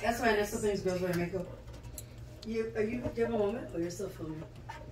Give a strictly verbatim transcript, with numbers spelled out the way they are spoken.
That's why there's some things girls wear makeup. You are you? Do you have a moment, or you're still filming?